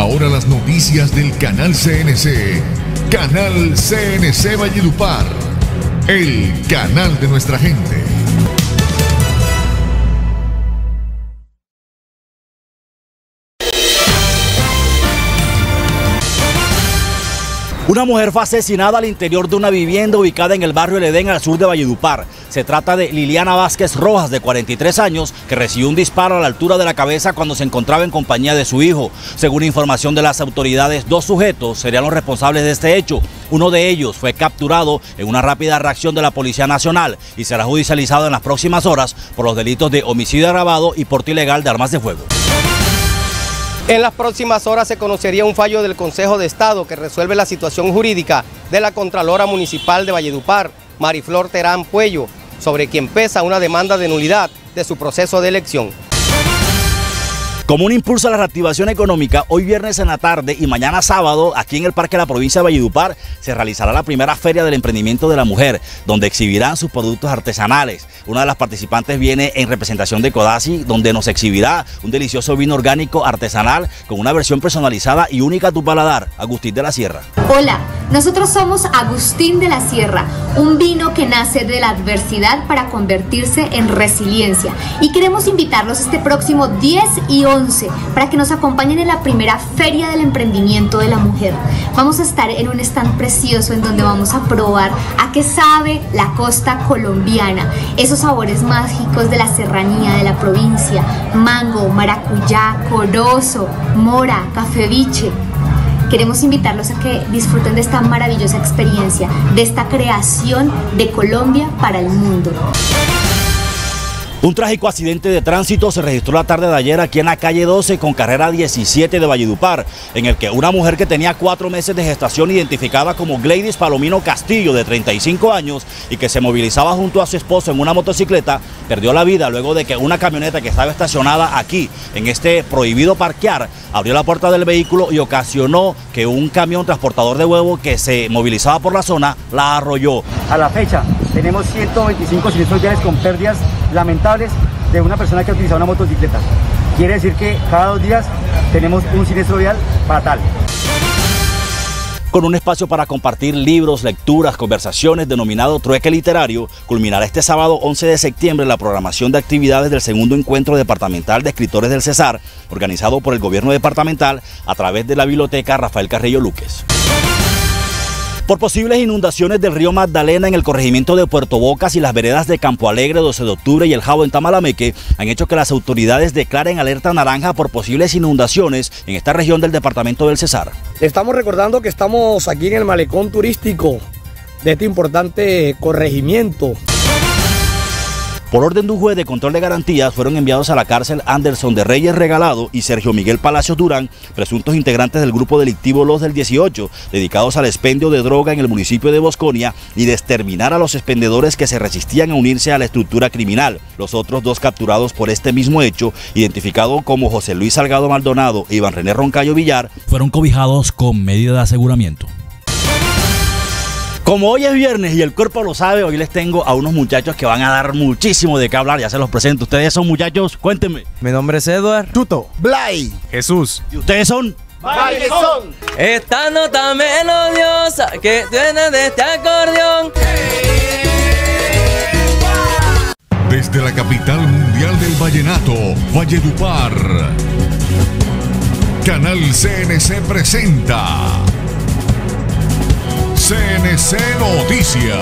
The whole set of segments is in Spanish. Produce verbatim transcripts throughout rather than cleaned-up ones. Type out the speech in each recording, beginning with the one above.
Ahora las noticias del canal C N C. Canal C N C Valledupar. El canal de nuestra gente. Una mujer fue asesinada al interior de una vivienda ubicada en el barrio El Edén, al sur de Valledupar. Se trata de Liliana Vázquez Rojas, de cuarenta y tres años, que recibió un disparo a la altura de la cabeza cuando se encontraba en compañía de su hijo. Según información de las autoridades, dos sujetos serían los responsables de este hecho. Uno de ellos fue capturado en una rápida reacción de la Policía Nacional y será judicializado en las próximas horas por los delitos de homicidio agravado y porte ilegal de armas de fuego. En las próximas horas se conocería un fallo del Consejo de Estado que resuelve la situación jurídica de la Contralora Municipal de Valledupar, Mariflor Terán Puello, sobre quien pesa una demanda de nulidad de su proceso de elección. Como un impulso a la reactivación económica, hoy viernes en la tarde y mañana sábado, aquí en el Parque de la Provincia de Valledupar, se realizará la primera Feria del Emprendimiento de la Mujer, donde exhibirán sus productos artesanales. Una de las participantes viene en representación de Codazzi, donde nos exhibirá un delicioso vino orgánico artesanal con una versión personalizada y única a tu paladar, Agustín de la Sierra. Hola, nosotros somos Agustín de la Sierra, un vino que nace de la adversidad para convertirse en resiliencia. Y queremos invitarlos este próximo diez y once para que nos acompañen en la primera Feria del Emprendimiento de la Mujer. Vamos a estar en un stand precioso en donde vamos a probar a qué sabe la costa colombiana, esos sabores mágicos de la serranía de la provincia: mango, maracuyá, corozo, mora, café biche. Queremos invitarlos a que disfruten de esta maravillosa experiencia, de esta creación de Colombia para el mundo. Un trágico accidente de tránsito se registró la tarde de ayer aquí en la calle doce con carrera diecisiete de Valledupar, en el que una mujer que tenía cuatro meses de gestación, identificada como Gladys Palomino Castillo, de treinta y cinco años, y que se movilizaba junto a su esposo en una motocicleta, perdió la vida luego de que una camioneta que estaba estacionada aquí, en este prohibido parquear, abrió la puerta del vehículo y ocasionó que un camión transportador de huevo que se movilizaba por la zona la arrolló. A la fecha tenemos ciento veinticinco siniestros viales con pérdidas lamentables de una persona que utilizaba una motocicleta. Quiere decir que cada dos días tenemos un siniestro vial fatal. Con un espacio para compartir libros, lecturas, conversaciones denominado Trueque Literario, culminará este sábado once de septiembre la programación de actividades del segundo encuentro departamental de escritores del Cesar, organizado por el gobierno departamental a través de la biblioteca Rafael Carrillo Luques. Por posibles inundaciones del río Magdalena en el corregimiento de Puerto Bocas y las veredas de Campo Alegre, doce de octubre y El Jabo en Tamalameque han hecho que las autoridades declaren alerta naranja por posibles inundaciones en esta región del departamento del Cesar. Le estamos recordando que estamos aquí en el malecón turístico de este importante corregimiento. Por orden de un juez de control de garantías fueron enviados a la cárcel Anderson de Reyes Regalado y Sergio Miguel Palacios Durán, presuntos integrantes del grupo delictivo Los del dieciocho, dedicados al expendio de droga en el municipio de Bosconia y de exterminar a los expendedores que se resistían a unirse a la estructura criminal. Los otros dos capturados por este mismo hecho, identificados como José Luis Salgado Maldonado e Iván René Roncayo Villar, fueron cobijados con medida de aseguramiento. Como hoy es viernes y el cuerpo lo sabe, hoy les tengo a unos muchachos que van a dar muchísimo de qué hablar, ya se los presento. Ustedes son muchachos, cuéntenme. Mi nombre es Edward. Tuto. Blay. Jesús. ¿Y ustedes son? Bailezón. Esta nota melodiosa que tiene de este acordeón. Desde la capital mundial del vallenato, Valledupar, Canal C N C presenta C N C Noticias.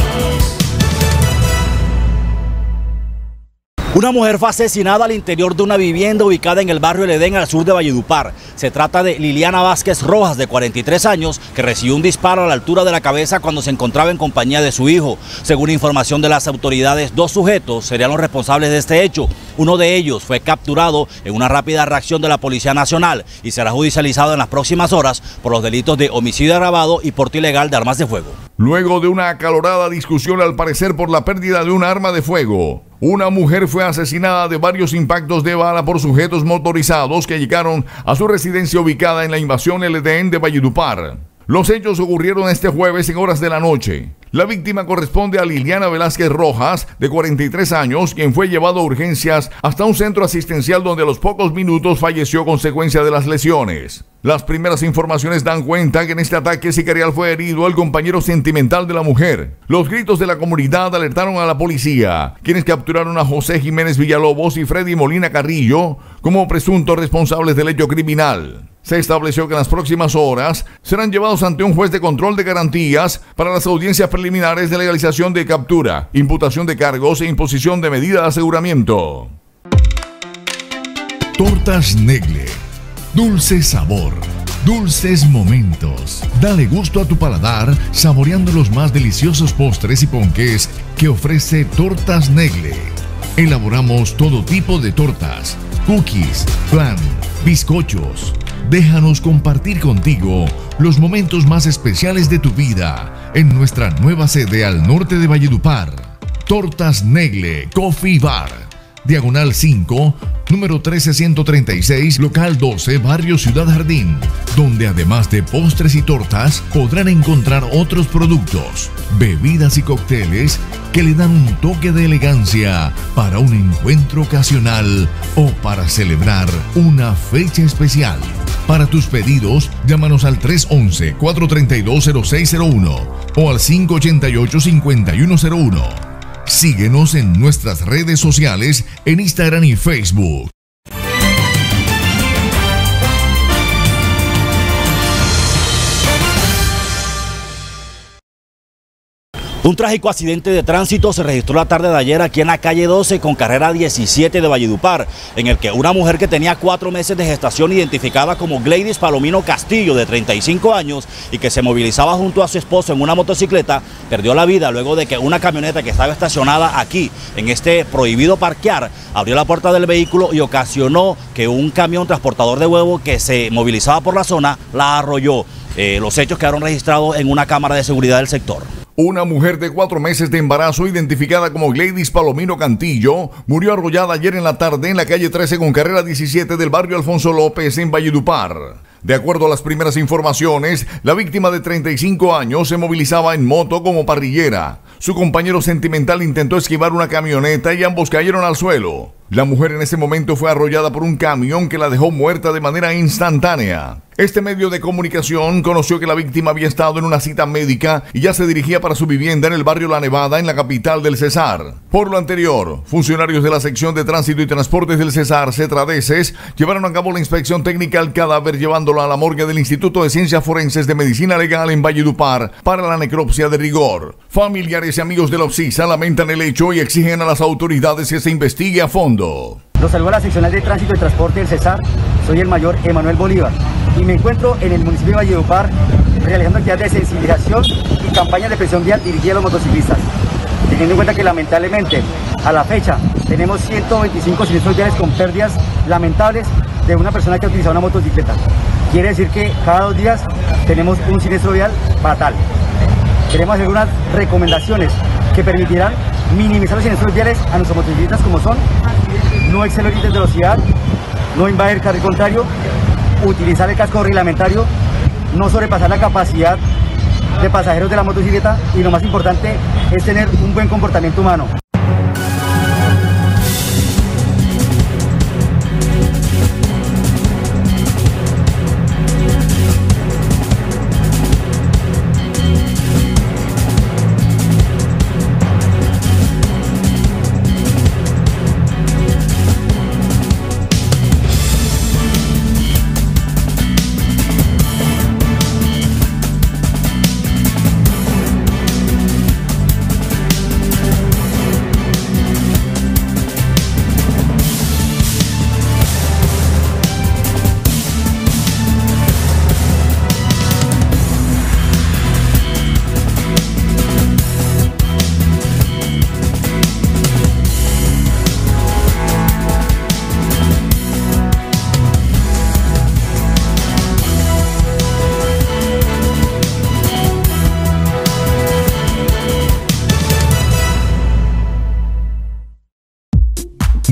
Una mujer fue asesinada al interior de una vivienda ubicada en el barrio El Edén, al sur de Valledupar. Se trata de Liliana Vázquez Rojas, de cuarenta y tres años, que recibió un disparo a la altura de la cabeza cuando se encontraba en compañía de su hijo. Según información de las autoridades, dos sujetos serían los responsables de este hecho. Uno de ellos fue capturado en una rápida reacción de la Policía Nacional y será judicializado en las próximas horas por los delitos de homicidio agravado y porte ilegal de armas de fuego. Luego de una acalorada discusión, al parecer por la pérdida de un arma de fuego, una mujer fue asesinada de varios impactos de bala por sujetos motorizados que llegaron a su residencia ubicada en la Invasión El Edén de Valledupar. Los hechos ocurrieron este jueves en horas de la noche. La víctima corresponde a Liliana Velázquez Rojas, de cuarenta y tres años, quien fue llevado a urgencias hasta un centro asistencial donde a los pocos minutos falleció a consecuencia de las lesiones. Las primeras informaciones dan cuenta que en este ataque sicarial fue herido el compañero sentimental de la mujer. Los gritos de la comunidad alertaron a la policía, quienes capturaron a José Jiménez Villalobos y Freddy Molina Carrillo como presuntos responsables del hecho criminal. Se estableció que en las próximas horas serán llevados ante un juez de control de garantías para las audiencias preliminares de legalización de captura, imputación de cargos e imposición de medida de aseguramiento. Tortas Negle. Dulce sabor. Dulces momentos. Dale gusto a tu paladar saboreando los más deliciosos postres y ponqués que ofrece Tortas Negle. Elaboramos todo tipo de tortas, cookies, flan, bizcochos. Déjanos compartir contigo los momentos más especiales de tu vida en nuestra nueva sede al norte de Valledupar. Tortas Negle Coffee Bar, Diagonal cinco, número trece ciento treinta y seis, local doce, barrio Ciudad Jardín, donde además de postres y tortas podrán encontrar otros productos, bebidas y cócteles que le dan un toque de elegancia para un encuentro ocasional o para celebrar una fecha especial. Para tus pedidos, llámanos al tres once, cuatro treinta y dos, cero seis cero uno o al cinco ochenta y ocho, cincuenta y uno cero uno. Síguenos en nuestras redes sociales en Instagram y Facebook. Un trágico accidente de tránsito se registró la tarde de ayer aquí en la calle doce con carrera diecisiete de Valledupar, en el que una mujer que tenía cuatro meses de gestación, identificada como Gladys Palomino Castillo, de treinta y cinco años, y que se movilizaba junto a su esposo en una motocicleta, perdió la vida luego de que una camioneta que estaba estacionada aquí, en este prohibido parquear, abrió la puerta del vehículo y ocasionó que un camión transportador de huevo que se movilizaba por la zona la arrolló. Eh, los hechos quedaron registrados en una cámara de seguridad del sector. Una mujer de cuatro meses de embarazo, identificada como Gladys Palomino Cantillo, murió arrollada ayer en la tarde en la calle trece con carrera diecisiete del barrio Alfonso López en Valledupar. De acuerdo a las primeras informaciones, la víctima de treinta y cinco años se movilizaba en moto como parrillera. Su compañero sentimental intentó esquivar una camioneta y ambos cayeron al suelo. La mujer en ese momento fue arrollada por un camión que la dejó muerta de manera instantánea. Este medio de comunicación conoció que la víctima había estado en una cita médica y ya se dirigía para su vivienda en el barrio La Nevada, en la capital del Cesar. Por lo anterior, funcionarios de la sección de tránsito y transportes del Cesar, Cetradeces, llevaron a cabo la inspección técnica al cadáver, llevándolo a la morgue del Instituto de Ciencias Forenses de Medicina Legal en Valledupar para la necropsia de rigor. Familiares y amigos de la OPSISA lamentan el hecho y exigen a las autoridades que se investigue a fondo. Los saludo a la seccional de tránsito y transporte del Cesar. Soy el mayor Emanuel Bolívar y me encuentro en el municipio de Valledupar realizando actividades de sensibilización y campañas de presión vial dirigidas a los motociclistas, teniendo en cuenta que lamentablemente a la fecha tenemos ciento veinticinco siniestros viales con pérdidas lamentables de una persona que ha utilizado una motocicleta. Quiere decir que cada dos días tenemos un siniestro vial fatal. Queremos hacer unas recomendaciones que permitirán minimizar los siniestros viales a nuestros motociclistas, como son: no exceder límites de velocidad, no invadir carril contrario, utilizar el casco reglamentario, no sobrepasar la capacidad de pasajeros de la motocicleta y lo más importante es tener un buen comportamiento humano.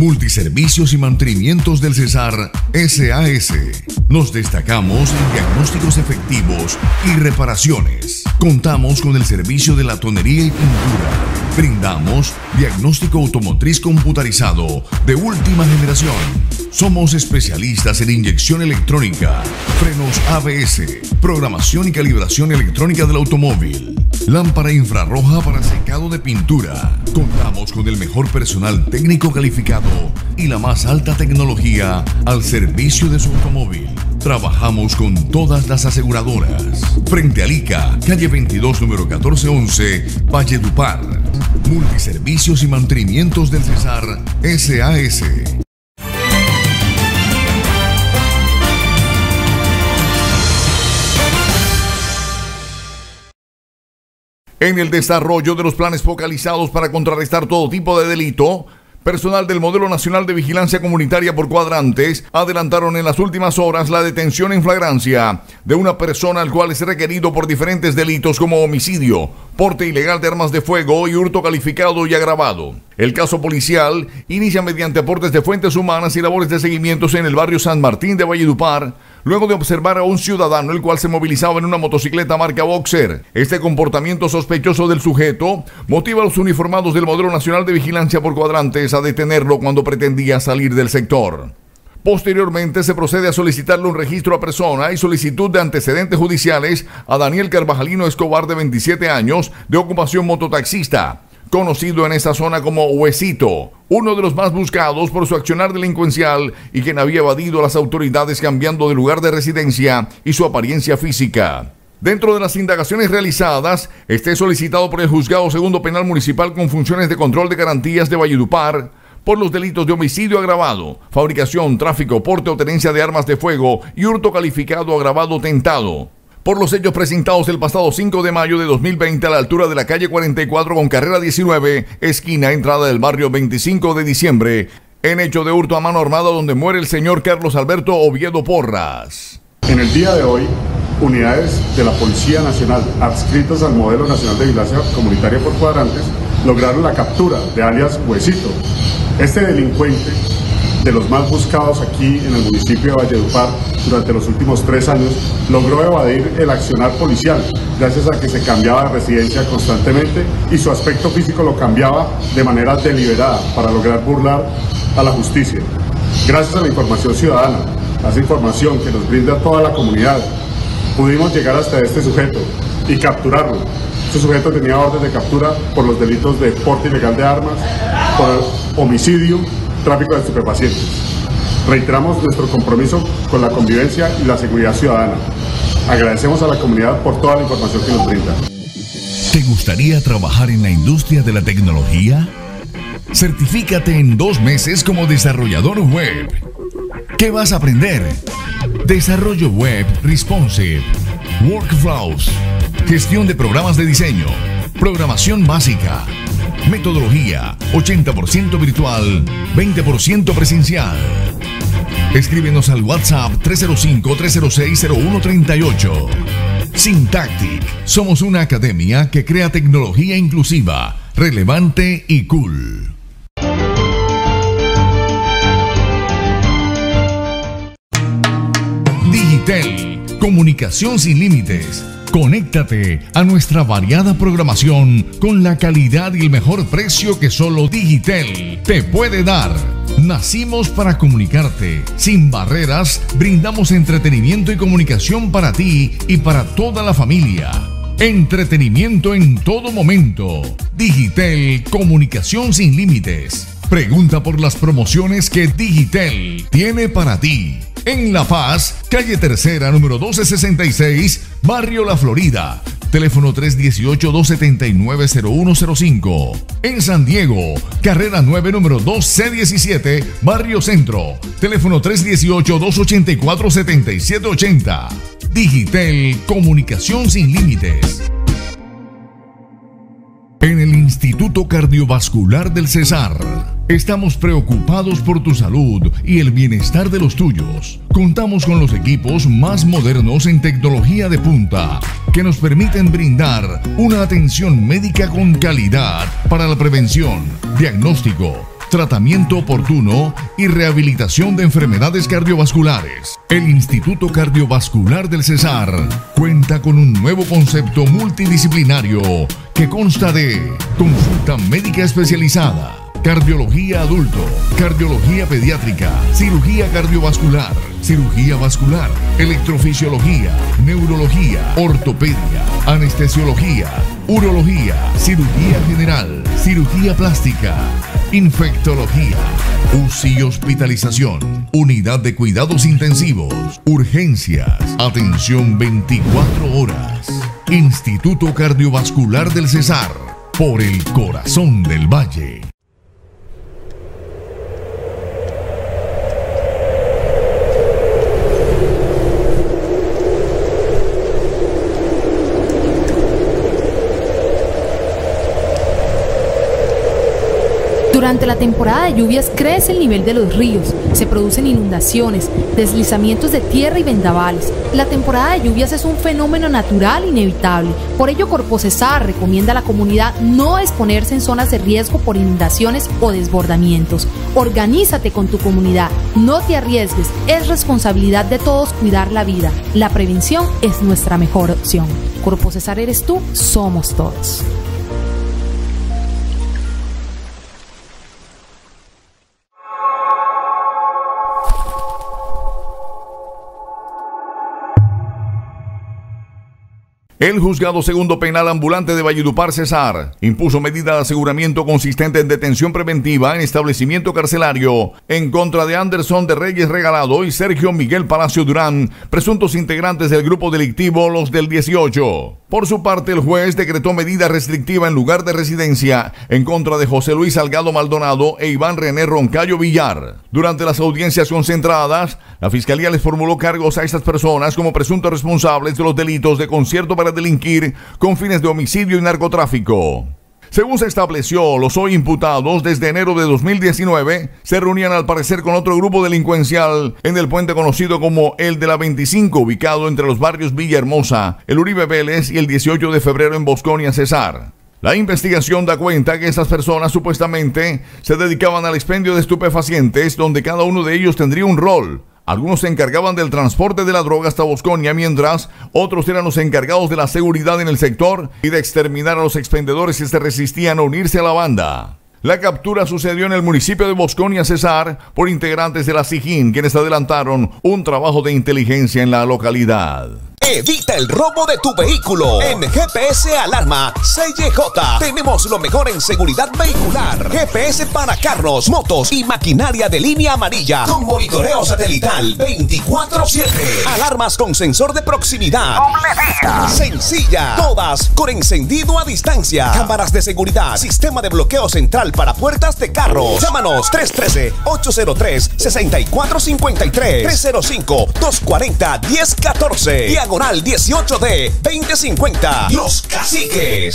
Multiservicios y Mantenimientos del Cesar S A S. Nos destacamos en diagnósticos efectivos y reparaciones. Contamos con el servicio de latonería y pintura. Brindamos diagnóstico automotriz computarizado de última generación. Somos especialistas en inyección electrónica, frenos A B S, programación y calibración electrónica del automóvil, lámpara infrarroja para secado de pintura. Contamos con el mejor personal técnico calificado y la más alta tecnología al servicio de su automóvil. Trabajamos con todas las aseguradoras. Frente a ICA, calle veintidós, número catorce once, Valledupar. Multiservicios y Mantenimientos del Cesar S A S. En el desarrollo de los planes focalizados para contrarrestar todo tipo de delito, personal del Modelo Nacional de Vigilancia Comunitaria por Cuadrantes adelantaron en las últimas horas la detención en flagrancia de una persona al cual es requerido por diferentes delitos como homicidio, porte ilegal de armas de fuego y hurto calificado y agravado. El caso policial inicia mediante aportes de fuentes humanas y labores de seguimientos en el barrio San Martín de Valledupar, luego de observar a un ciudadano el cual se movilizaba en una motocicleta marca Boxer. Este comportamiento sospechoso del sujeto motiva a los uniformados del Modelo Nacional de Vigilancia por Cuadrantes a detenerlo cuando pretendía salir del sector. Posteriormente se procede a solicitarle un registro a persona y solicitud de antecedentes judiciales a Daniel Carvajalino Escobar, de veintisiete años, de ocupación mototaxista, conocido en esa zona como Huesito, uno de los más buscados por su accionar delincuencial y quien había evadido a las autoridades cambiando de lugar de residencia y su apariencia física. Dentro de las indagaciones realizadas, este solicitado por el Juzgado Segundo Penal Municipal con funciones de control de garantías de Valledupar por los delitos de homicidio agravado, fabricación, tráfico, porte o tenencia de armas de fuego y hurto calificado agravado tentado. Por los hechos presentados el pasado cinco de mayo de dos mil veinte a la altura de la calle cuarenta y cuatro con carrera diecinueve, esquina entrada del barrio veinticinco de diciembre, en hecho de hurto a mano armada donde muere el señor Carlos Alberto Oviedo Porras. En el día de hoy, unidades de la Policía Nacional adscritas al Modelo Nacional de Vigilancia Comunitaria por Cuadrantes lograron la captura de alias Huesito. Este delincuente, de los más buscados aquí en el municipio de Valledupar durante los últimos tres años, logró evadir el accionar policial gracias a que se cambiaba de residencia constantemente y su aspecto físico lo cambiaba de manera deliberada para lograr burlar a la justicia. Gracias a la información ciudadana, a esa información que nos brinda toda la comunidad, pudimos llegar hasta este sujeto y capturarlo. Este sujeto tenía orden de captura por los delitos de porte ilegal de armas, por homicidio, tráfico de estupefacientes. Reiteramos nuestro compromiso con la convivencia y la seguridad ciudadana. Agradecemos a la comunidad por toda la información que nos brinda. ¿Te gustaría trabajar en la industria de la tecnología? Certifícate en dos meses como desarrollador web. ¿Qué vas a aprender? Desarrollo web responsive, workflows, gestión de programas de diseño, programación básica, metodología ochenta por ciento virtual, veinte por ciento presencial. Escríbenos al WhatsApp tres cero cinco, tres cero seis, cero uno tres ocho. Syntactic, somos una academia que crea tecnología inclusiva, relevante y cool. Digitel, comunicación sin límites. Conéctate a nuestra variada programación con la calidad y el mejor precio que solo Digitel te puede dar. Nacimos para comunicarte. Sin barreras, brindamos entretenimiento y comunicación para ti y para toda la familia. Entretenimiento en todo momento. Digitel, comunicación sin límites. Pregunta por las promociones que Digitel tiene para ti. En La Paz, calle Tercera, número doce sesenta y seis, Barrio La Florida. Teléfono tres uno ocho, dos siete nueve, cero uno cero cinco. En San Diego, carrera nueve, número dos C diecisiete, Barrio Centro. Teléfono tres uno ocho, dos ocho cuatro, siete siete ocho cero. Digitel, comunicación sin límites. En el Instituto Cardiovascular del Cesar, estamos preocupados por tu salud y el bienestar de los tuyos. Contamos con los equipos más modernos en tecnología de punta que nos permiten brindar una atención médica con calidad para la prevención, diagnóstico, tratamiento oportuno y rehabilitación de enfermedades cardiovasculares. El Instituto Cardiovascular del Cesar cuenta con un nuevo concepto multidisciplinario que consta de consulta médica especializada, cardiología adulto, cardiología pediátrica, cirugía cardiovascular, cirugía vascular, electrofisiología, neurología, ortopedia, anestesiología, urología, cirugía general, cirugía plástica, infectología, U C I y hospitalización, unidad de cuidados intensivos, urgencias, atención veinticuatro horas. Instituto Cardiovascular del Cesar, por el corazón del valle. Durante la temporada de lluvias crece el nivel de los ríos, se producen inundaciones, deslizamientos de tierra y vendavales. La temporada de lluvias es un fenómeno natural inevitable. Por ello, Corpocesar recomienda a la comunidad no exponerse en zonas de riesgo por inundaciones o desbordamientos. Organízate con tu comunidad, no te arriesgues, es responsabilidad de todos cuidar la vida. La prevención es nuestra mejor opción. Corpocesar eres tú, somos todos. El Juzgado Segundo Penal Ambulante de Valledupar, Cesar, impuso medida de aseguramiento consistente en detención preventiva en establecimiento carcelario en contra de Anderson de Reyes Regalado y Sergio Miguel Palacio Durán, presuntos integrantes del grupo delictivo Los del dieciocho. Por su parte, el juez decretó medida restrictiva en lugar de residencia en contra de José Luis Salgado Maldonado e Iván René Roncayo Villar. Durante las audiencias concentradas, la Fiscalía les formuló cargos a estas personas como presuntos responsables de los delitos de concierto para delinquir con fines de homicidio y narcotráfico. Según se estableció, los hoy imputados desde enero de dos mil diecinueve se reunían al parecer con otro grupo delincuencial en el puente conocido como el de la veinticinco, ubicado entre los barrios Villahermosa, el Uribe Vélez y el dieciocho de febrero en Bosconia, Cesar. La investigación da cuenta que estas personas supuestamente se dedicaban al expendio de estupefacientes, donde cada uno de ellos tendría un rol. Algunos se encargaban del transporte de la droga hasta Bosconia, mientras otros eran los encargados de la seguridad en el sector y de exterminar a los expendedores que se resistían a unirse a la banda. La captura sucedió en el municipio de Bosconia, Cesar, por integrantes de la SIJIN, quienes adelantaron un trabajo de inteligencia en la localidad. Evita el robo de tu vehículo. En G P S Alarma C Y J tenemos lo mejor en seguridad vehicular. G P S para carros, motos y maquinaria de línea amarilla con monitoreo satelital veinticuatro siete. Alarmas con sensor de proximidad. Doble vía. Sencilla. Todas con encendido a distancia. Cámaras de seguridad. Sistema de bloqueo central para puertas de carros. Llámanos tres uno tres, ocho cero tres, seis cuatro cinco tres, tres cero cinco, dos cuatro cero, uno cero uno cuatro. Diagonal dieciocho D veinte cincuenta. Los Caciques.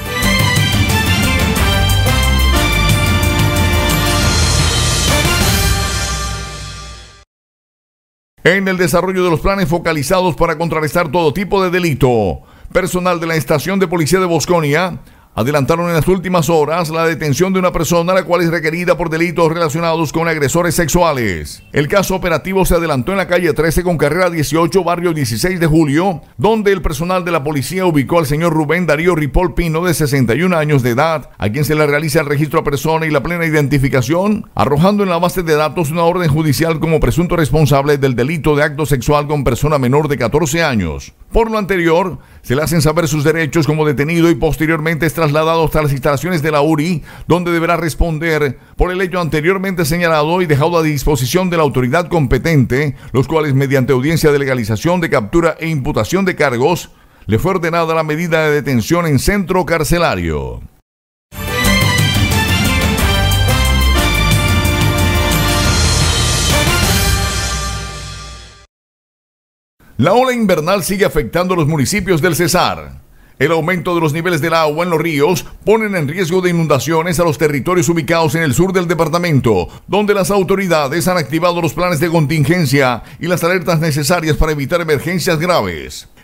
En el desarrollo de los planes focalizados para contrarrestar todo tipo de delito, personal de la estación de policía de Bosconia adelantaron en las últimas horas la detención de una persona la cual es requerida por delitos relacionados con agresores sexuales. El caso operativo se adelantó en la calle trece con carrera dieciocho, barrio dieciséis de julio, donde el personal de la policía ubicó al señor Rubén Darío Ripoll Pino, de sesenta y un años de edad, a quien se le realiza el registro a persona y la plena identificación, arrojando en la base de datos una orden judicial como presunto responsable del delito de acto sexual con persona menor de catorce años. Por lo anterior, se le hacen saber sus derechos como detenido y posteriormente es trasladado hasta las instalaciones de la U R I, donde deberá responder por el hecho anteriormente señalado y dejado a disposición de la autoridad competente, los cuales mediante audiencia de legalización de captura e imputación de cargos, le fue ordenada la medida de detención en centro carcelario. La ola invernal sigue afectando a los municipios del Cesar. El aumento de los niveles del agua en los ríos ponen en riesgo de inundaciones a los territorios ubicados en el sur del departamento, donde las autoridades han activado los planes de contingencia y las alertas necesarias para evitar emergencias graves.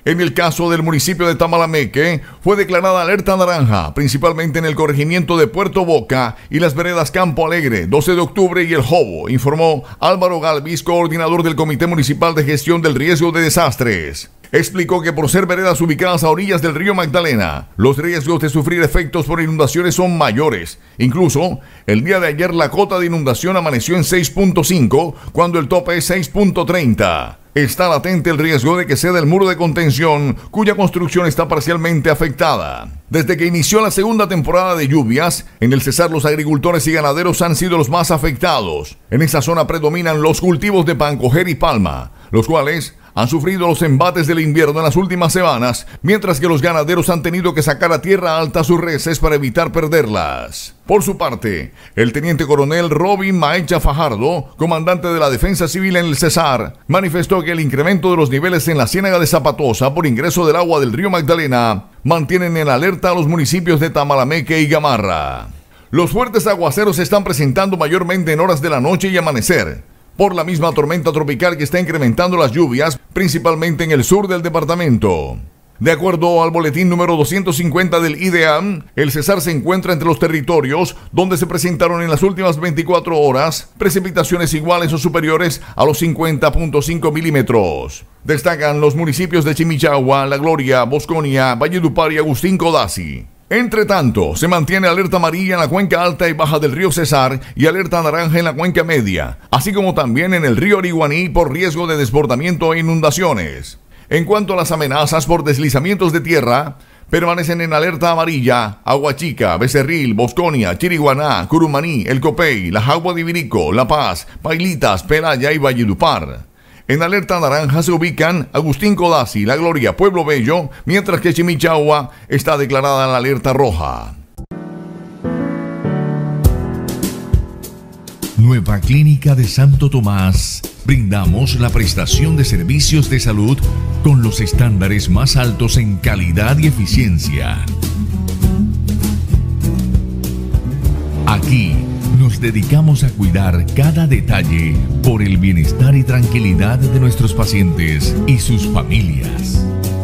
En el caso del municipio de Tamalameque, fue declarada alerta naranja, principalmente en el corregimiento de Puerto Boca y las veredas Campo Alegre, doce de octubre y El Jobo, informó Álvaro Galvis, coordinador del Comité Municipal de Gestión del Riesgo de Desastres. Explicó que por ser veredas ubicadas a orillas del río Magdalena, los riesgos de sufrir efectos por inundaciones son mayores. Incluso, el día de ayer la cota de inundación amaneció en seis punto cinco, cuando el tope es seis punto treinta. Está latente el riesgo de que ceda el muro de contención, cuya construcción está parcialmente afectada. Desde que inició la segunda temporada de lluvias, en el Cesar los agricultores y ganaderos han sido los más afectados. En esa zona predominan los cultivos de pancoger y palma, los cuales han sufrido los embates del invierno en las últimas semanas, mientras que los ganaderos han tenido que sacar a tierra alta sus reses para evitar perderlas. Por su parte, el teniente coronel Robin Maecha Fajardo, comandante de la Defensa Civil en el Cesar, manifestó que el incremento de los niveles en la Ciénaga de Zapatosa por ingreso del agua del río Magdalena mantienen en alerta a los municipios de Tamalameque y Gamarra. Los fuertes aguaceros se están presentando mayormente en horas de la noche y amanecer, por la misma tormenta tropical que está incrementando las lluvias, principalmente en el sur del departamento. De acuerdo al boletín número doscientos cincuenta del I D E A M, el Cesar se encuentra entre los territorios donde se presentaron en las últimas veinticuatro horas precipitaciones iguales o superiores a los cincuenta punto cinco milímetros. Destacan los municipios de Chimichagua, La Gloria, Bosconia, Valledupar y Agustín Codazzi. Entre tanto, se mantiene alerta amarilla en la cuenca alta y baja del río Cesar y alerta naranja en la cuenca media, así como también en el río Ariguaní por riesgo de desbordamiento e inundaciones. En cuanto a las amenazas por deslizamientos de tierra, permanecen en alerta amarilla Aguachica, Becerril, Bosconia, Chiriguaná, Curumaní, El Copey, La Jagua de Ibirico, La Paz, Pailitas, Pelaya y Valledupar. En alerta naranja se ubican Agustín Codazzi, La Gloria, Pueblo Bello, mientras que Chimichagua está declarada en la alerta roja. Nueva Clínica de Santo Tomás. Brindamos la prestación de servicios de salud con los estándares más altos en calidad y eficiencia. Aquí nos dedicamos a cuidar cada detalle por el bienestar y tranquilidad de nuestros pacientes y sus familias.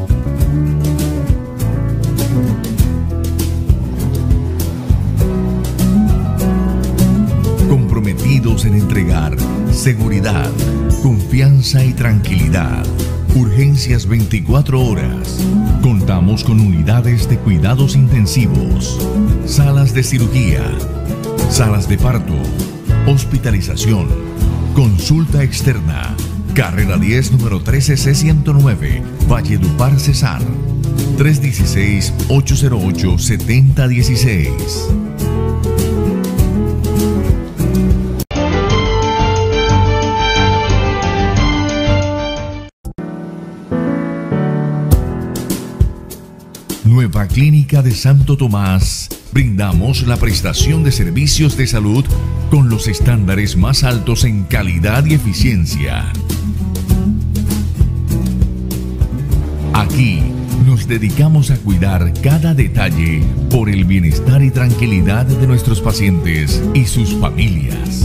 Comprometidos en entregar seguridad, confianza y tranquilidad. Urgencias veinticuatro horas. Contamos con unidades de cuidados intensivos, salas de cirugía, salas de parto, hospitalización, consulta externa. Carrera diez, número trece C ciento nueve, Valledupar, Cesar. tres uno seis, ocho cero ocho, siete cero uno seis. Nueva Clínica de Santo Tomás. Brindamos la prestación de servicios de salud con los estándares más altos en calidad y eficiencia. Aquí nos dedicamos a cuidar cada detalle por el bienestar y tranquilidad de nuestros pacientes y sus familias.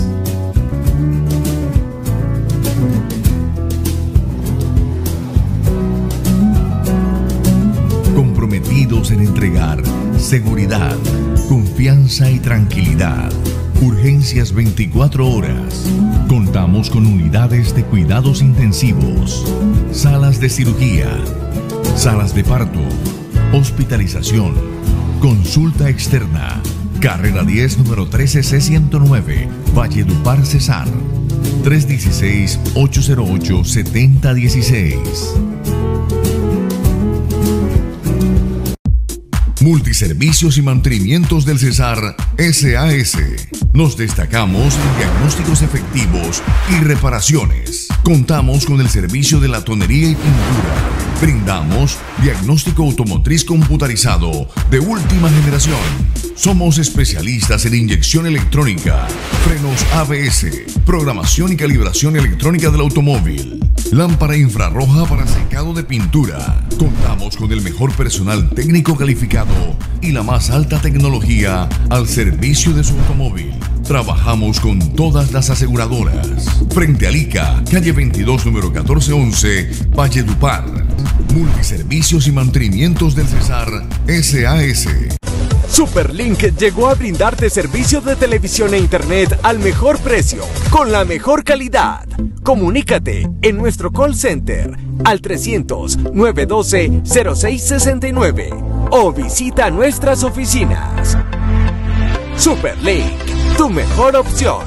Comprometidos en entregar seguridad, confianza y tranquilidad. Urgencias veinticuatro horas. Contamos con unidades de cuidados intensivos, salas de cirugía, salas de parto, hospitalización, consulta externa. Carrera diez, número trece C ciento nueve, Valledupar, Cesar. tres uno seis, ocho cero ocho, siete cero uno seis. Multiservicios y Mantenimientos del Cesar S A S. Nos destacamos en diagnósticos efectivos y reparaciones. Contamos con el servicio de latonería y pintura. Brindamos diagnóstico automotriz computarizado de última generación. Somos especialistas en inyección electrónica, frenos A B S, programación y calibración electrónica del automóvil, lámpara infrarroja para secado de pintura. Contamos con el mejor personal técnico calificado y la más alta tecnología al servicio de su automóvil. Trabajamos con todas las aseguradoras. Frente a Lica, calle veintidós, número catorce once, Valledupar. Multiservicios y Mantenimientos del Cesar S A S. Superlink llegó a brindarte servicios de televisión e internet al mejor precio, con la mejor calidad. Comunícate en nuestro call center al trescientos, nueve uno dos, cero seis seis nueve o visita nuestras oficinas. Superlink, tu mejor opción.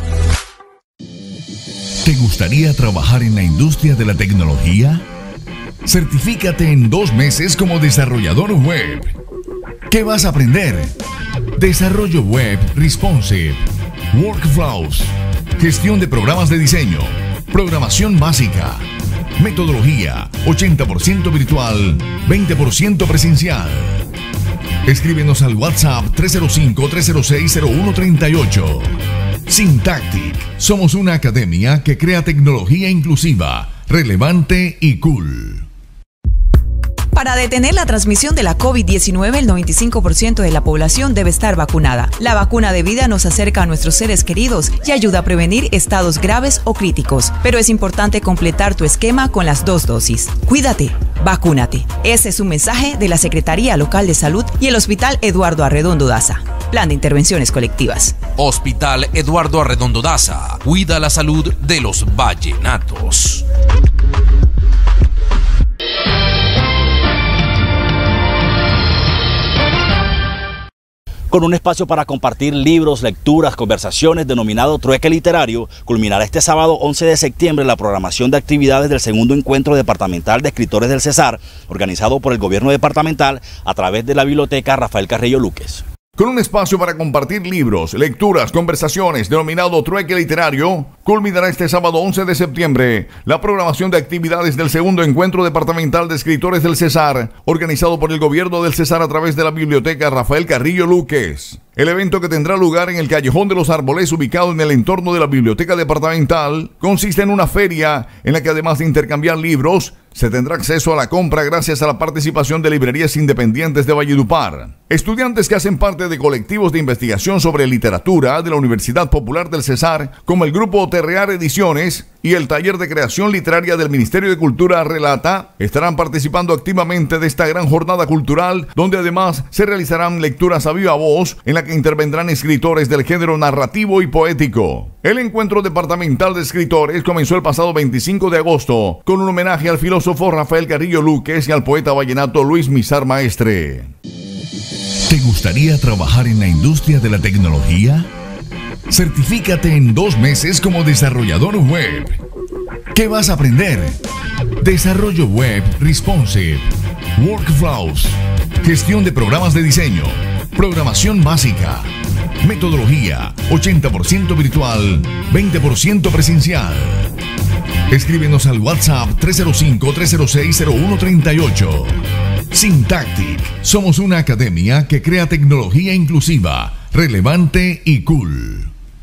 ¿Te gustaría trabajar en la industria de la tecnología? Certifícate en dos meses como desarrollador web. ¿Qué vas a aprender? Desarrollo web responsive, workflows, gestión de programas de diseño, programación básica, metodología ochenta por ciento virtual, veinte por ciento presencial. Escríbenos al WhatsApp tres cero cinco, tres cero seis, cero uno tres ocho. Syntactic, somos una academia que crea tecnología inclusiva, relevante y cool. Para detener la transmisión de la COVID diecinueve, el noventa y cinco por ciento de la población debe estar vacunada. La vacuna de vida nos acerca a nuestros seres queridos y ayuda a prevenir estados graves o críticos. Pero es importante completar tu esquema con las dos dosis. Cuídate, vacúnate. Ese es un mensaje de la Secretaría Local de Salud y el Hospital Eduardo Arredondo Daza. Plan de Intervenciones Colectivas. Hospital Eduardo Arredondo Daza. Cuida la salud de los vallenatos. Con un espacio para compartir libros, lecturas, conversaciones denominado Trueque Literario, culminará este sábado once de septiembre la programación de actividades del segundo encuentro departamental de escritores del Cesar, organizado por el gobierno departamental a través de la biblioteca Rafael Carrillo Luques. Con un espacio para compartir libros, lecturas, conversaciones, denominado Trueque Literario, culminará este sábado once de septiembre la programación de actividades del segundo encuentro departamental de escritores del Cesar, organizado por el gobierno del Cesar a través de la biblioteca Rafael Carrillo Luques. El evento, que tendrá lugar en el Callejón de los Árboles, ubicado en el entorno de la biblioteca departamental, consiste en una feria en la que, además de intercambiar libros, se tendrá acceso a la compra gracias a la participación de librerías independientes de Valledupar. Estudiantes que hacen parte de colectivos de investigación sobre literatura de la Universidad Popular del Cesar, como el grupo Terrear Ediciones y el taller de creación literaria del Ministerio de Cultura Relata, estarán participando activamente de esta gran jornada cultural, donde además se realizarán lecturas a viva voz en la que intervendrán escritores del género narrativo y poético. El encuentro departamental de escritores comenzó el pasado veinticinco de agosto con un homenaje al filósofo Rafael Carrillo Luques y al poeta vallenato Luis Mizar Maestre. ¿Te gustaría trabajar en la industria de la tecnología? Certifícate en dos meses como desarrollador web. ¿Qué vas a aprender? Desarrollo web responsive, workflows, gestión de programas de diseño, programación básica, metodología ochenta por ciento virtual, veinte por ciento presencial. Escríbenos al WhatsApp tres cero cinco, tres cero seis, cero uno tres ocho. Syntactic, somos una academia que crea tecnología inclusiva, relevante y cool.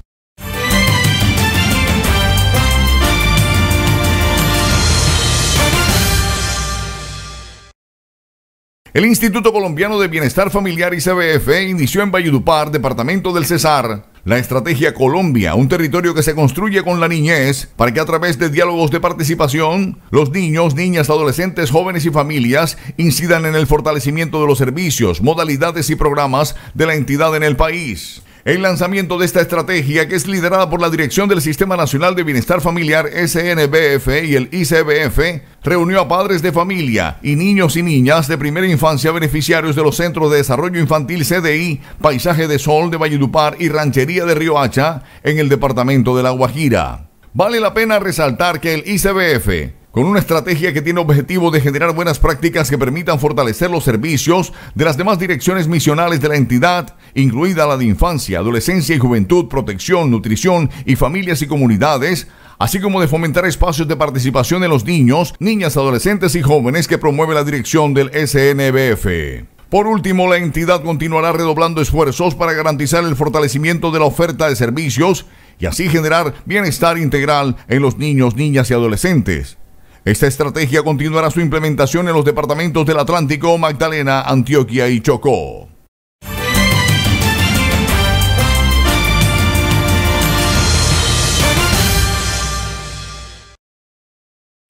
El Instituto Colombiano de Bienestar Familiar I C B F inició en Valledupar, departamento del Cesar, la estrategia Colombia, un territorio que se construye con la niñez, para que a través de diálogos de participación, los niños, niñas, adolescentes, jóvenes y familias incidan en el fortalecimiento de los servicios, modalidades y programas de la entidad en el país. El lanzamiento de esta estrategia, que es liderada por la Dirección del Sistema Nacional de Bienestar Familiar S N B F y el I C B F, reunió a padres de familia y niños y niñas de primera infancia beneficiarios de los Centros de Desarrollo Infantil C D I, Paisaje de Sol de Valledupar y Ranchería de Riohacha en el departamento de La Guajira. Vale la pena resaltar que el I C B F, con una estrategia que tiene objetivo de generar buenas prácticas que permitan fortalecer los servicios de las demás direcciones misionales de la entidad, incluida la de infancia, adolescencia y juventud, protección, nutrición y familias y comunidades, así como de fomentar espacios de participación en los niños, niñas, adolescentes y jóvenes que promueve la dirección del S N B F. Por último, la entidad continuará redoblando esfuerzos para garantizar el fortalecimiento de la oferta de servicios y así generar bienestar integral en los niños, niñas y adolescentes. Esta estrategia continuará su implementación en los departamentos del Atlántico, Magdalena, Antioquia y Chocó.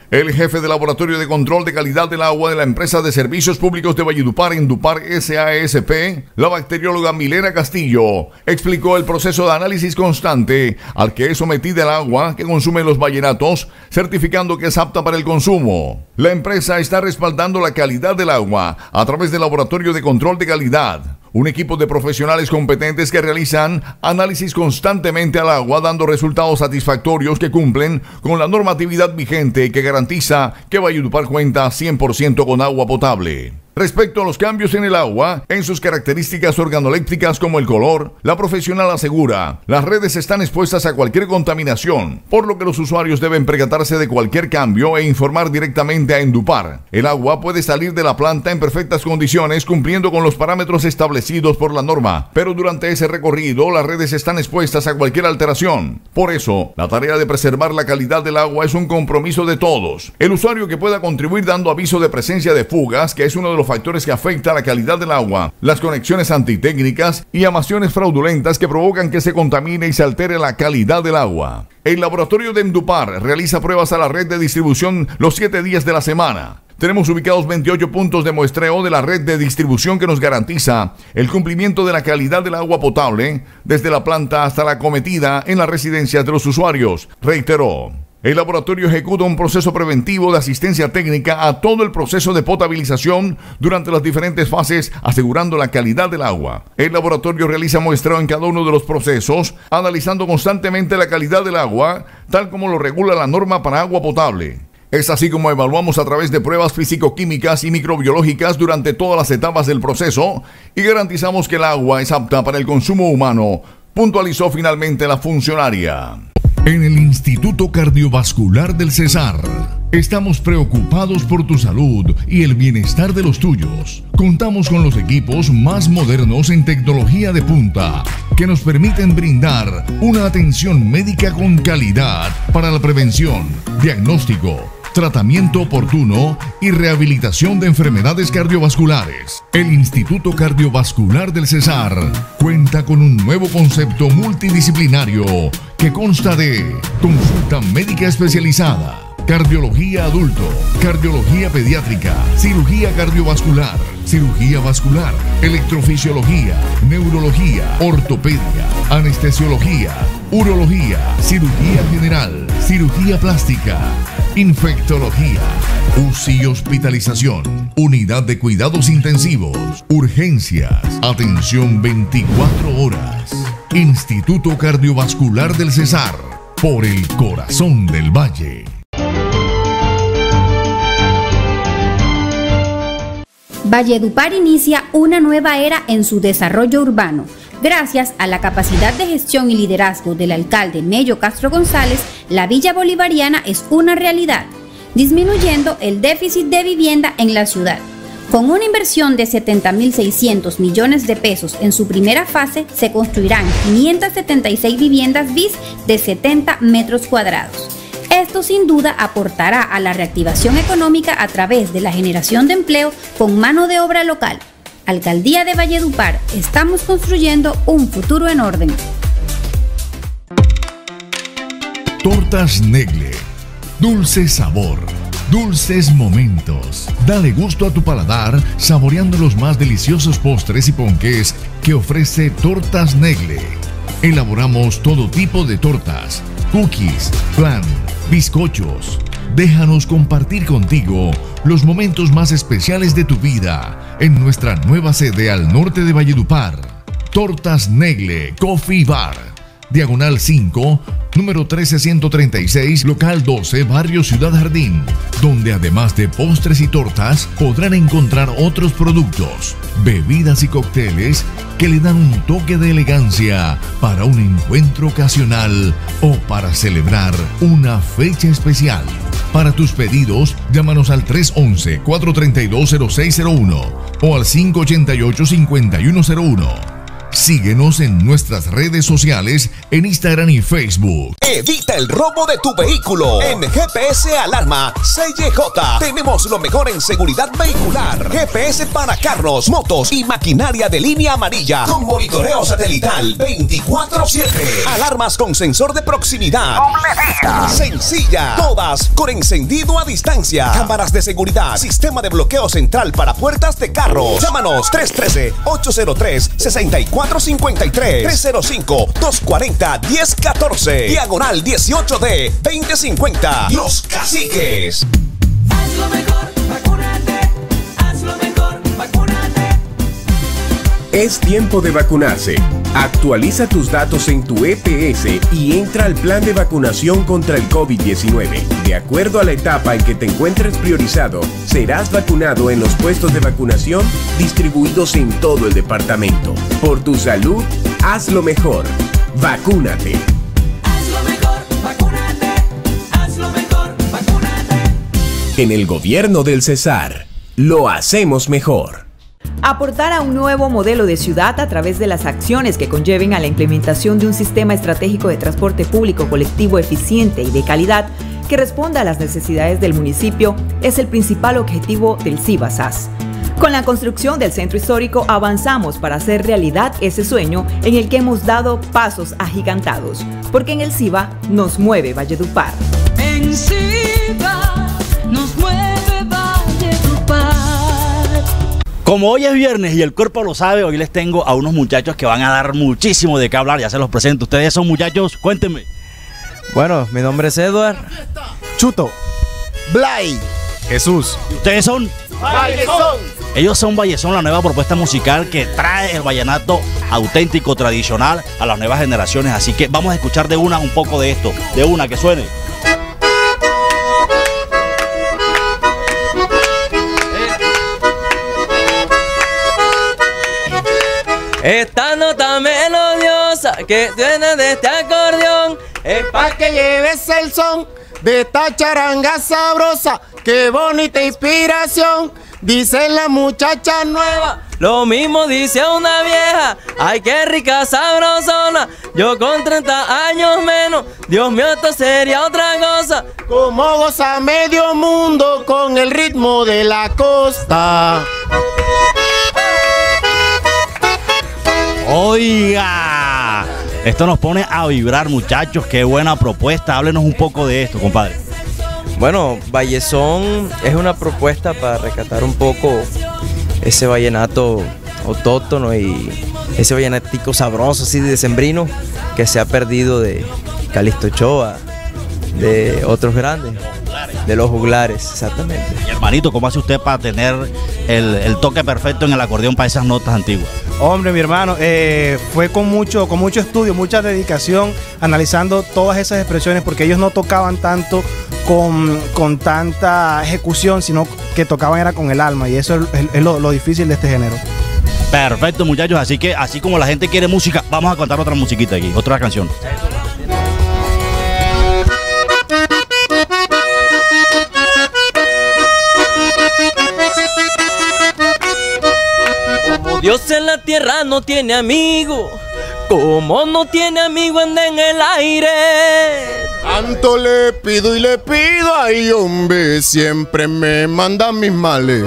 El jefe del Laboratorio de Control de Calidad del Agua de la Empresa de Servicios Públicos de Valledupar, Endupar S A S P, la bacterióloga Milena Castillo, explicó el proceso de análisis constante al que es sometida el agua que consumen los vallenatos, certificando que es apta para el consumo. La empresa está respaldando la calidad del agua a través del Laboratorio de Control de Calidad, un equipo de profesionales competentes que realizan análisis constantemente al agua, dando resultados satisfactorios que cumplen con la normatividad vigente que garantiza que Valledupar cuenta cien por ciento con agua potable. Respecto a los cambios en el agua, en sus características organolépticas como el color, la profesional asegura, las redes están expuestas a cualquier contaminación, por lo que los usuarios deben percatarse de cualquier cambio e informar directamente a Endupar. El agua puede salir de la planta en perfectas condiciones, cumpliendo con los parámetros establecidos por la norma, pero durante ese recorrido las redes están expuestas a cualquier alteración. Por eso, la tarea de preservar la calidad del agua es un compromiso de todos. El usuario que pueda contribuir dando aviso de presencia de fugas, que es uno de los factores que afecta a la calidad del agua, las conexiones antitécnicas y amaciones fraudulentas que provocan que se contamine y se altere la calidad del agua. El laboratorio de Endupar realiza pruebas a la red de distribución los siete días de la semana. Tenemos ubicados veintiocho puntos de muestreo de la red de distribución que nos garantiza el cumplimiento de la calidad del agua potable desde la planta hasta la cometida en las residencias de los usuarios, reiteró. El laboratorio ejecuta un proceso preventivo de asistencia técnica a todo el proceso de potabilización durante las diferentes fases, asegurando la calidad del agua. El laboratorio realiza muestreo en cada uno de los procesos, analizando constantemente la calidad del agua, tal como lo regula la norma para agua potable. Es así como evaluamos a través de pruebas físico-químicas y microbiológicas durante todas las etapas del proceso y garantizamos que el agua es apta para el consumo humano, puntualizó finalmente la funcionaria. En el Instituto Cardiovascular del Cesar, estamos preocupados por tu salud y el bienestar de los tuyos. Contamos con los equipos más modernos en tecnología de punta que nos permiten brindar una atención médica con calidad para la prevención, diagnóstico, tratamiento oportuno y rehabilitación de enfermedades cardiovasculares. El Instituto Cardiovascular del Cesar cuenta con un nuevo concepto multidisciplinario que consta de consulta médica especializada, cardiología adulto, cardiología pediátrica, cirugía cardiovascular, cirugía vascular, electrofisiología, neurología, ortopedia, anestesiología, urología, cirugía general, cirugía plástica, infectología, U C I y hospitalización, unidad de cuidados intensivos, urgencias, atención veinticuatro horas. Instituto Cardiovascular del Cesar, por el corazón del valle. Valledupar inicia una nueva era en su desarrollo urbano. Gracias a la capacidad de gestión y liderazgo del alcalde Mello Castro González, la Villa Bolivariana es una realidad, disminuyendo el déficit de vivienda en la ciudad. Con una inversión de setenta mil seiscientos millones de pesos en su primera fase, se construirán quinientas setenta y seis viviendas bis de setenta metros cuadrados. Esto sin duda aportará a la reactivación económica a través de la generación de empleo con mano de obra local. Alcaldía de Valledupar, estamos construyendo un futuro en orden. Tortas Negle, dulce sabor, dulces momentos. Dale gusto a tu paladar saboreando los más deliciosos postres y ponqués que ofrece Tortas Negle. Elaboramos todo tipo de tortas, cookies, flan, bizcochos. Déjanos compartir contigo los momentos más especiales de tu vida en nuestra nueva sede al norte de Valledupar. Tortas Negle Coffee Bar, Diagonal cinco, número uno tres ciento treinta y seis, local doce, barrio Ciudad Jardín, donde además de postres y tortas podrán encontrar otros productos, bebidas y cócteles que le dan un toque de elegancia para un encuentro ocasional o para celebrar una fecha especial. Para tus pedidos, llámanos al tres once, cuatro treinta y dos, cero seis cero uno o al cinco ochenta y ocho, cincuenta y uno cero uno. Síguenos en nuestras redes sociales en Instagram y Facebook. Evita el robo de tu vehículo. En G P S Alarma C Y J tenemos lo mejor en seguridad vehicular. G P S para carros, motos y maquinaria de línea amarilla con monitoreo satelital veinticuatro siete. Alarmas con sensor de proximidad. Sencilla. Todas con encendido a distancia. Cámaras de seguridad. Sistema de bloqueo central para puertas de carros. Llámanos tres uno tres, ocho cero tres, seis cuatro cinco tres, tres cero cinco, dos cuatro cero, uno cero uno cuatro. Diagonal dieciocho D veinte cincuenta. Los Caciques. Haz lo mejor, vacúnate. Haz lo mejor, vacúnate. Es tiempo de vacunarse. Actualiza tus datos en tu E P S y entra al plan de vacunación contra el COVID diecinueve. De acuerdo a la etapa en que te encuentres priorizado, serás vacunado en los puestos de vacunación distribuidos en todo el departamento. Por tu salud, haz lo mejor. Vacúnate. Haz lo mejor, vacúnate. Haz lo mejor, vacúnate. En el gobierno del Cesar, lo hacemos mejor. Aportar a un nuevo modelo de ciudad a través de las acciones que conlleven a la implementación de un sistema estratégico de transporte público colectivo eficiente y de calidad que responda a las necesidades del municipio es el principal objetivo del CIBA-S A S. Con la construcción del centro histórico avanzamos para hacer realidad ese sueño en el que hemos dado pasos agigantados, porque en el CIBA nos mueve Valledupar. En CIBA nos mueve Valledupar. Como hoy es viernes y el cuerpo lo sabe, hoy les tengo a unos muchachos que van a dar muchísimo de qué hablar, ya se los presento. Ustedes son muchachos, cuéntenme. Bueno, mi nombre es Edward. Chuto. Blay. Jesús. ¿Ustedes son? Vallezón. Ellos son Vallezón, la nueva propuesta musical que trae el vallenato auténtico, tradicional a las nuevas generaciones. Así que vamos a escuchar de una un poco de esto, de una que suene. Esta nota melodiosa que tiene de este acordeón es pa' que lleves el son de esta charanga sabrosa. ¡Qué bonita inspiración! Dicen las muchachas nuevas. Lo mismo dice una vieja. ¡Ay, qué rica sabrosona! Yo con treinta años menos, Dios mío, esto sería otra cosa. Como goza medio mundo con el ritmo de la costa. Oiga, esto nos pone a vibrar, muchachos. Qué buena propuesta. Háblenos un poco de esto, compadre. Bueno, Vallezón es una propuesta para rescatar un poco ese vallenato autóctono y ese vallenatico sabroso, así de decembrino, que se ha perdido de Calixto Ochoa, de otros grandes, de los juglares, exactamente. Y hermanito, ¿cómo hace usted para tener el, el toque perfecto en el acordeón para esas notas antiguas? Hombre, mi hermano, eh, fue con mucho, con mucho estudio, mucha dedicación, analizando todas esas expresiones, porque ellos no tocaban tanto con, con tanta ejecución, sino que tocaban era con el alma, y eso es, es, es lo, lo difícil de este género. Perfecto, muchachos, así que así como la gente quiere música, vamos a contar otra musiquita aquí, otra canción. Dios en la tierra no tiene amigo, como no tiene amigo anda en el aire. Tanto le pido y le pido, ay hombre, siempre me manda mis males.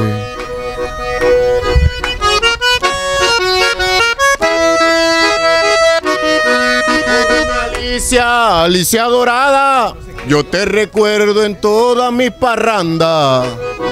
Alicia, Alicia dorada, yo te recuerdo en todas mis parrandas.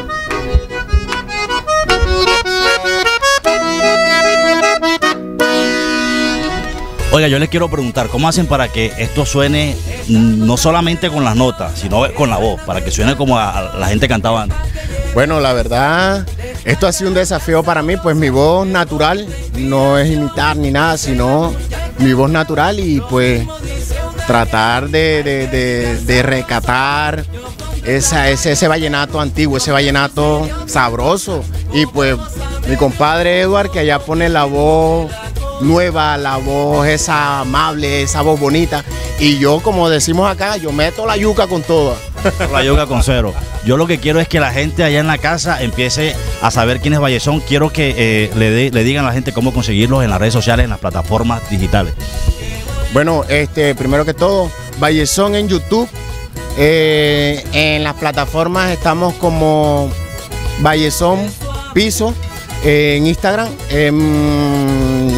Oiga, yo les quiero preguntar, ¿cómo hacen para que esto suene no solamente con las notas, sino con la voz, para que suene como a, a la gente cantaba antes? Bueno, la verdad, esto ha sido un desafío para mí, pues mi voz natural no es imitar ni nada, sino mi voz natural y pues tratar de, de, de, de recatar esa, ese, ese vallenato antiguo, ese vallenato sabroso. Y pues mi compadre Edward, que allá pone la voz nueva, la voz esa amable, esa voz bonita, y yo, como decimos acá, yo meto la yuca con toda. La yuca con cero. Yo lo que quiero es que la gente allá en la casa empiece a saber quién es Vallezón. Quiero que eh, le, de, le digan a la gente cómo conseguirlos en las redes sociales, en las plataformas digitales. Bueno, este, primero que todo, Vallezón en YouTube. Eh, en las plataformas estamos como Vallezón Piso. Eh, en Instagram. En,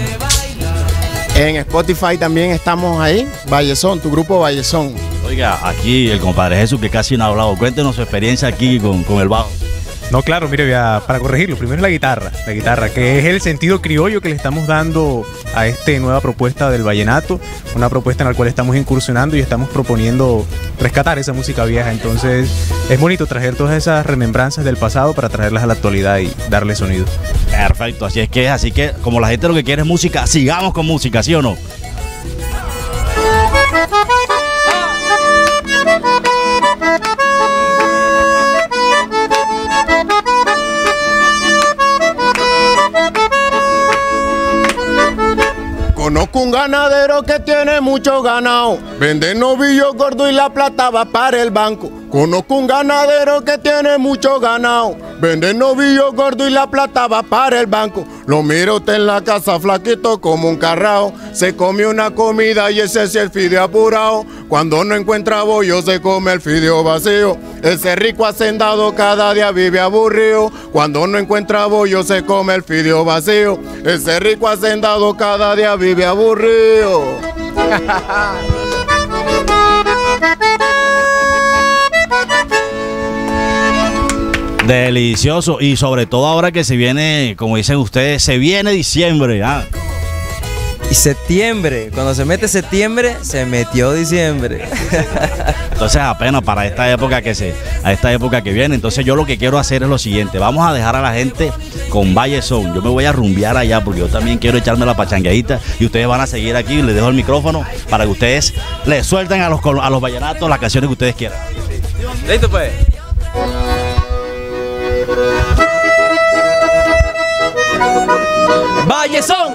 en Spotify también estamos ahí. Vallezón, tu grupo Vallezón. Oiga, aquí el compadre Jesús, que casi no ha hablado. Cuéntenos su experiencia aquí con, con el bajo. No, claro, mire, ya, para corregirlo, primero la guitarra, la guitarra, que es el sentido criollo que le estamos dando a esta nueva propuesta del vallenato, una propuesta en la cual estamos incursionando y estamos proponiendo rescatar esa música vieja. Entonces es bonito traer todas esas remembranzas del pasado para traerlas a la actualidad y darle sonido. Perfecto, así es que es, así que como la gente lo que quiere es música, sigamos con música, ¿sí o no? Conozco un ganadero que tiene mucho ganado, vende novillos gordos y la plata va para el banco. Conozco un ganadero que tiene mucho ganado, vende novillos gordos y la plata va para el banco. Lo mira usted en la casa flaquito como un carrao, se come una comida y ese es el fideo apurado. Cuando no encuentra bollo se come el fideo vacío, ese rico hacendado cada día vive aburrido. Cuando no encuentra bollo se come el fideo vacío, ese rico hacendado cada día vive aburrido. Delicioso, y sobre todo ahora que se viene, como dicen ustedes, se viene diciembre. ¿Ah? Y septiembre, cuando se mete septiembre, se metió diciembre. Entonces apenas para esta época que se, a esta época que viene. Entonces yo lo que quiero hacer es lo siguiente: vamos a dejar a la gente con Vallezón. Yo me voy a rumbear allá porque yo también quiero echarme la pachangueadita y ustedes van a seguir aquí. Les dejo el micrófono para que ustedes les suelten a los, a los vallenatos las canciones que ustedes quieran. Listo pues. Vallezón.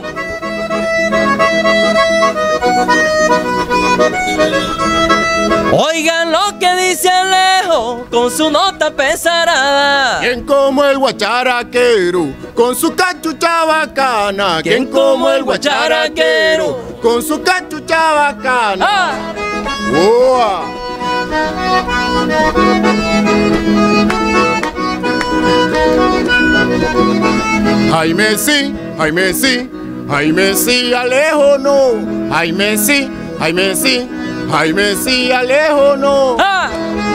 Oigan lo que dice Alejo con su nota pesarada. ¿Quién como el guacharaquero con su cachucha bacana? ¿Quién como el guacharaquero con su cachucha bacana? ¡Ah! ¡Uah! Jaime sí, Jaime sí, Jaime sí, Alejo no. Jaime sí, Jaime sí, Jaime sí, Alejo no. ¡Ah!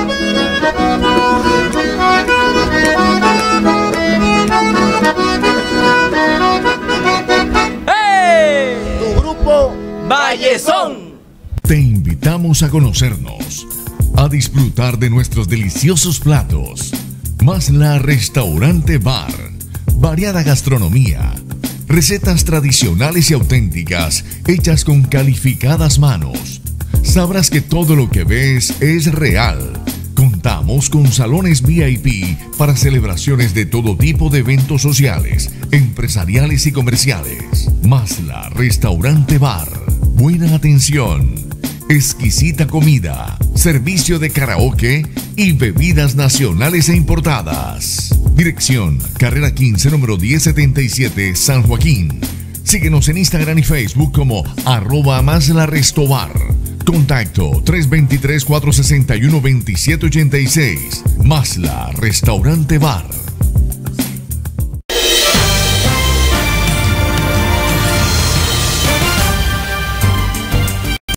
¡Hey! Tu grupo Vallezón. Te invitamos a conocernos, a disfrutar de nuestros deliciosos platos. Masla Restaurante Bar, variada gastronomía, recetas tradicionales y auténticas hechas con calificadas manos. Sabrás que todo lo que ves es real. Contamos con salones V I P para celebraciones de todo tipo de eventos sociales, empresariales y comerciales. Masla Restaurante Bar, buena atención, exquisita comida, servicio de karaoke y bebidas nacionales e importadas. Dirección: Carrera quince, número diez setenta y siete, San Joaquín. Síguenos en Instagram y Facebook como arroba Masla Restobar. Contacto tres dos tres, cuatro seis uno, dos siete ocho seis. Masla Restaurante Bar.